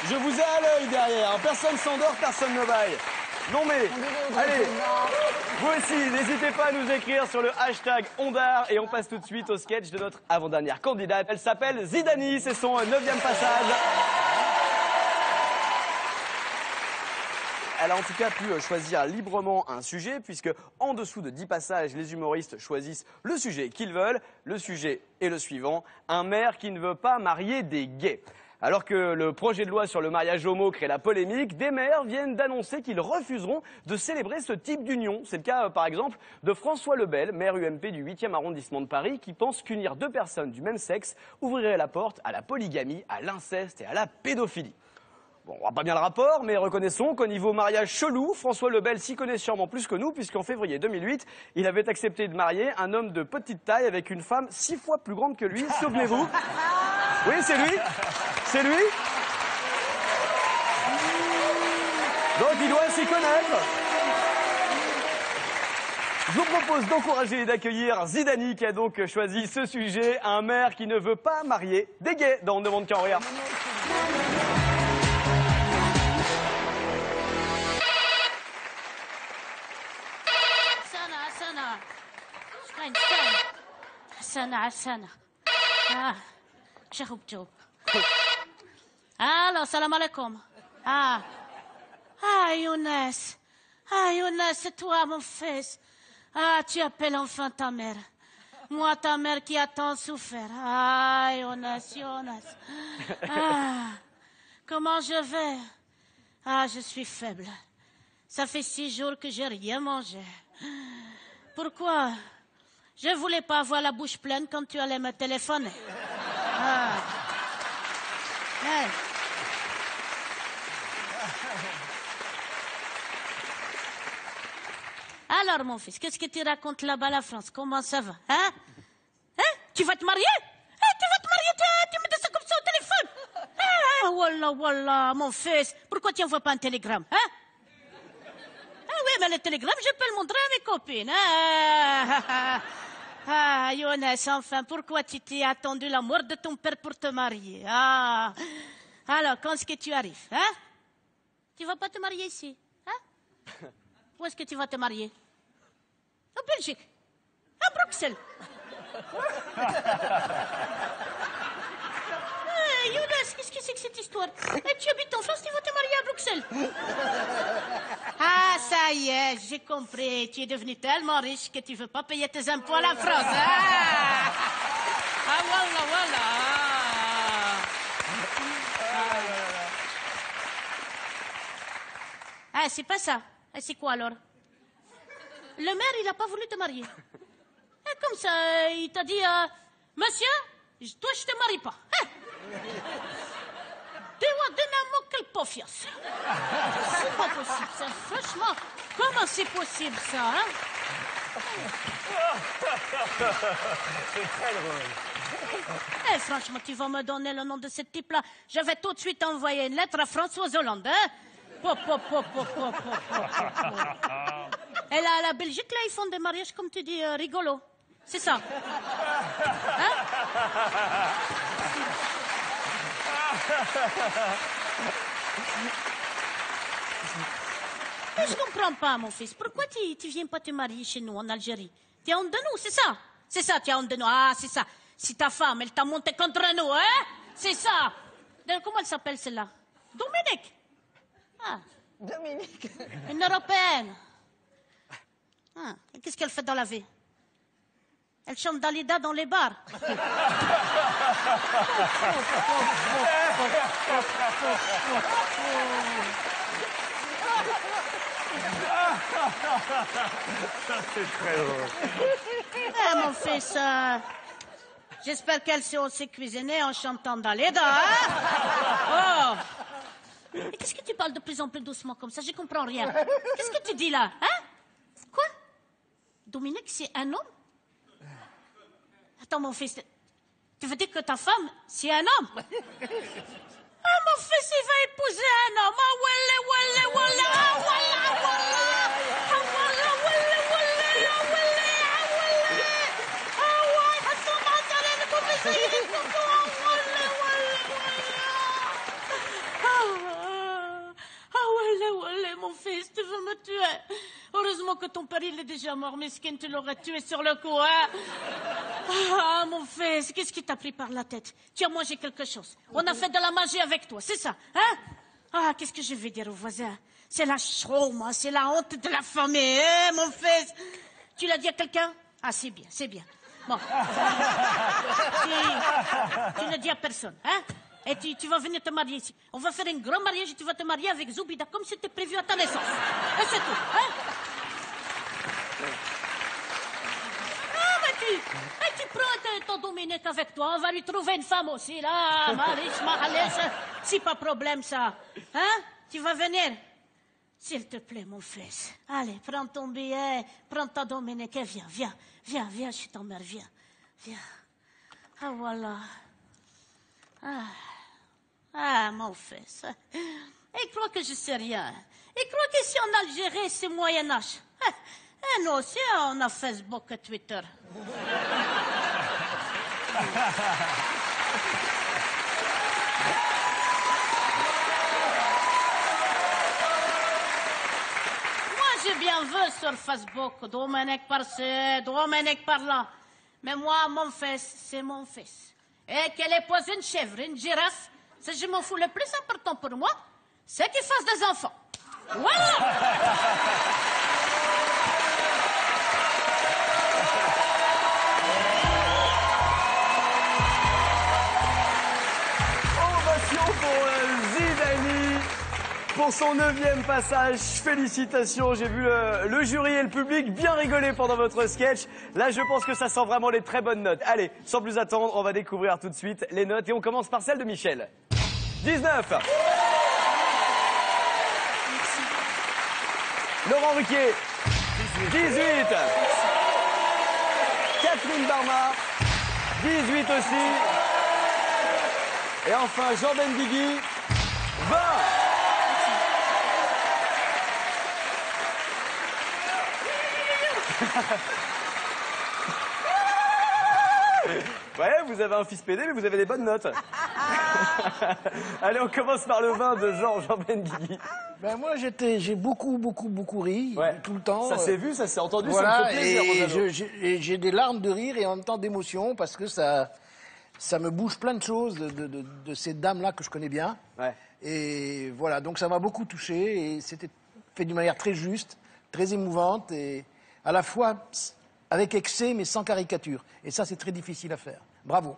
Je vous ai à l'œil derrière. Personne s'endort, personne ne baille. Non mais, allez, vous aussi, n'hésitez pas à nous écrire sur le hashtag Ondar et on passe tout de suite au sketch de notre avant-dernière candidate. Elle s'appelle Zidani, c'est son 9e passage. Elle a en tout cas pu choisir librement un sujet, puisque en dessous de 10 passages, les humoristes choisissent le sujet qu'ils veulent. Le sujet est le suivant: un maire qui ne veut pas marier des gays. Alors que le projet de loi sur le mariage homo crée la polémique, des maires viennent d'annoncer qu'ils refuseront de célébrer ce type d'union. C'est le cas, par exemple, de François Lebel, maire UMP du 8e arrondissement de Paris, qui pense qu'unir 2 personnes du même sexe ouvrirait la porte à la polygamie, à l'inceste et à la pédophilie. Bon, on voit pas bien le rapport, mais reconnaissons qu'au niveau mariage chelou, François Lebel s'y connaît sûrement plus que nous, puisqu'en février 2008, il avait accepté de marier un homme de petite taille avec une femme 6 fois plus grande que lui, souvenez-vous. Oui, c'est lui. C'est lui. Donc il doit s'y connaître. Je vous propose d'encourager et d'accueillir Zidani, qui a donc choisi ce sujet: un maire qui ne veut pas marier des gays dans On ne demande qu'à en rire. سنة شهوب جوب الو السلام عليكم Younes, c'est toi mon fils. Tu appelles enfin ta mère. Moi, ta mère qui a tant souffert. Younes. Comment je vais? Je suis faible. Ça fait 6 jours que j'ai rien mangé. Pourquoi? Je voulais pas avoir la bouche pleine quand tu allais me téléphoner. Hey. Alors, mon fils, qu'est-ce que tu racontes là-bas à la France? Comment ça va? Hein? Tu vas te marier? Tu vas te marier, tu me dis ça comme ça au téléphone? Wallah, mon fils, pourquoi tu n'envoies pas un télégramme? Oui, mais le télégramme, je peux le montrer à mes copines. Younes, enfin, pourquoi tu t'es attendu la mort de ton père pour te marier? Alors, quand est-ce que tu arrives? Tu vas pas te marier ici? Où est-ce que tu vas te marier? En Belgique? À Bruxelles? Younes, qu'est-ce que c'est que cette histoire? Tu habites en France, tu vas te marier à Bruxelles? Ça y est, j'ai compris. Tu es devenu tellement riche que tu ne veux pas payer tes impôts à la France. Voilà. C'est pas ça. C'est quoi alors? Le maire, il n'a pas voulu te marier. Comme ça, il t'a dit, monsieur, toi, je te marie pas. Quelle confiance. C'est pas possible, ça. Franchement, comment c'est possible, ça, C'est très drôle. Franchement, tu vas me donner le nom de ce type-là. Je vais tout de suite envoyer une lettre à François Hollande, Et là, à la Belgique, là, ils font des mariages, comme tu dis, rigolos. C'est ça. Je comprends pas, mon fils. Pourquoi tu viens pas te marier chez nous, en Algérie? Tu as honte de nous, c'est ça? C'est ça, tu as honte de nous. C'est ça. Si ta femme, elle t'a monté contre nous, c'est ça. Comment elle s'appelle, celle-là? Dominique. Dominique. Une Européenne. Qu'est-ce qu'elle fait dans la vie? Elle chante Dalida dans les bars. C'est très drôle. Mon fils, j'espère qu'elle sait aussi cuisiner en chantant Dalida, Et qu'est-ce que tu parles de plus en plus doucement comme ça? Je comprends rien. Qu'est-ce que tu dis là? Quoi? Dominique, c'est un homme? Attends, mon fils, tu veux dire que ta femme, c'est un homme? Mon fils, il va épouser un homme. fils, tu veux me tuer. Heureusement que ton père, il est déjà mort, mesquin, tu l'aurais tué sur le coup, hein. Ah, mon fils, qu'est-ce qui t'a pris par la tête? Tu as mangé quelque chose. On a fait de la magie avec toi, c'est ça, hein? Ah, qu'est-ce que je vais dire aux voisins? C'est la chaume, c'est la honte de la famille, hein, mon fils? Tu l'as dit à quelqu'un? Ah, c'est bien, c'est bien. Bon. Tu ne dis à personne, hein? Et tu vas venir te marier ici. On va faire un grand mariage et tu vas te marier avec Zoubida, comme c'était prévu à ta naissance. Et c'est tout, hein? Ah, mais tu prends ton Dominique avec toi. On va lui trouver une femme aussi, là. Marish, Mahalesh. C'est pas problème, ça. Hein? Tu vas venir? S'il te plaît, mon fils. Allez, prends ton billet, prends ta Dominique et viens, viens, je suis ta mère, viens. Ah, voilà. Ah, mon fils. Il croit que je sais rien. Il croit qu'ici en Algérie, c'est Moyen-Âge. Et nous aussi, on a Facebook et Twitter. J'ai bien vu sur Facebook, Dominique par-ci, Dominique par-là. Mais moi, mon fils, c'est mon fils. Et qu'elle épouse une chèvre, une girafe, ça je m'en fous. Le plus important pour moi, c'est qu'il fasse des enfants. Voilà! Ovation pour Zidani. Pour son 9e passage, félicitations, j'ai vu le jury et le public bien rigoler pendant votre sketch. Là, je pense que ça sent vraiment les très bonnes notes. Allez, sans plus attendre, on va découvrir tout de suite les notes et on commence par celle de Michel. 19. Laurent Ruquier. 18. Catherine Barma. 18 aussi. Et enfin, Jean Benguigui. 20. Ouais, vous avez un fils pédé, mais vous avez des bonnes notes. Allez, on commence par le 20 de Jean Benguigui. Ben moi, j'ai beaucoup ri, Ouais. tout le temps. Ça s'est vu, ça s'est entendu, voilà, ça me fait plaisir. et j'ai des larmes de rire et en même temps d'émotion parce que ça me bouge plein de choses de ces dames-là que je connais bien. Ouais. Et voilà, donc ça m'a beaucoup touché et c'était fait d'une manière très juste, très émouvante et à la fois avec excès mais sans caricature. Et ça, c'est très difficile à faire. Bravo.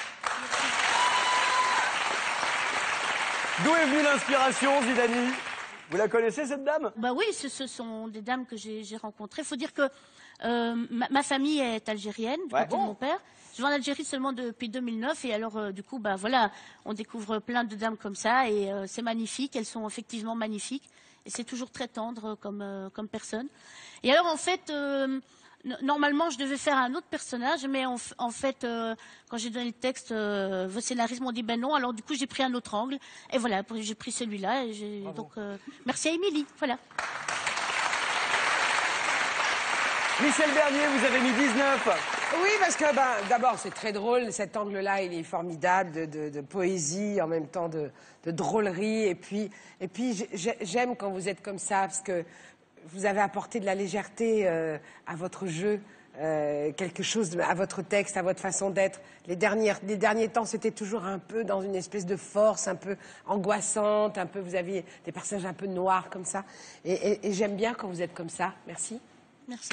D'où est venue l'inspiration, Zidani? Vous la connaissez, cette dame? Bah oui, ce sont des dames que j'ai rencontrées. Il faut dire que ma famille est algérienne, du côté de mon père. Je vais en Algérie seulement depuis 2009 et alors du coup, bah voilà, on découvre plein de dames comme ça et c'est magnifique. Elles sont effectivement magnifiques et c'est toujours très tendre comme personne. Et alors en fait, normalement, je devais faire un autre personnage, mais en fait, quand j'ai donné le texte, vos scénaristes m'ont dit ben non. Alors du coup, j'ai pris un autre angle et voilà, j'ai pris celui-là. Et donc, merci à Émilie. Voilà. Michel Bernier, vous avez mis 19. Oui, parce que d'abord, c'est très drôle. Cet angle-là, il est formidable de poésie, en même temps de drôlerie. Et puis j'aime quand vous êtes comme ça, parce que vous avez apporté de la légèreté à votre jeu, quelque chose à votre texte, à votre façon d'être. Les derniers temps, c'était toujours un peu dans une espèce de force, un peu angoissante, un peu. Vous aviez des personnages un peu noirs comme ça. Et j'aime bien quand vous êtes comme ça. Merci. Merci.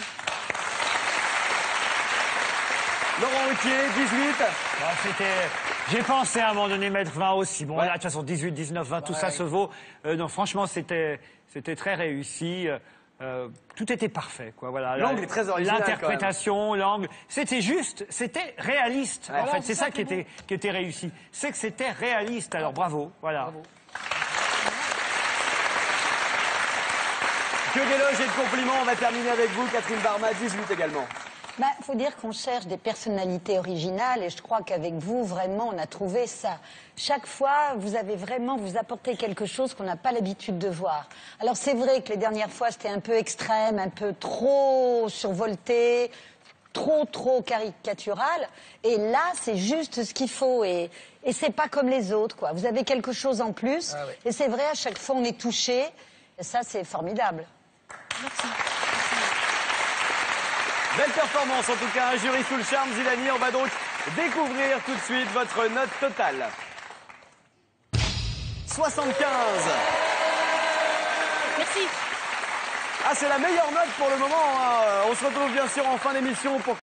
Laurent Ruquier, 18. J'ai pensé à un moment donné mettre 20 aussi. Bon, là, de toute façon, 18, 19, 20, tout ça se vaut. Non, franchement, c'était très réussi. Tout était parfait, quoi. Voilà. L'angle est très original. L'interprétation, l'angle, c'était juste, c'était réaliste. Ouais. En fait, c'est ça qui était réussi. C'est que c'était réaliste. Alors, bravo. Voilà. Bravo. Que d'éloges et de compliments. On va terminer avec vous, Catherine Barma, 18 également. Faut dire qu'on cherche des personnalités originales et je crois qu'avec vous, vraiment, on a trouvé ça. Chaque fois, vous avez vraiment, vous apportez quelque chose qu'on n'a pas l'habitude de voir. Alors c'est vrai que les dernières fois, c'était un peu extrême, un peu trop survolté, trop caricatural. Et là, c'est juste ce qu'il faut et c'est pas comme les autres, quoi. Vous avez quelque chose en plus. Ah oui. Et c'est vrai, à chaque fois, on est touché. Ça, c'est formidable. Merci. Belle performance en tout cas, un jury sous le charme, Zilani. On va donc découvrir tout de suite votre note totale. 75. Merci. Ah, c'est la meilleure note pour le moment, hein. On se retrouve bien sûr en fin d'émission pour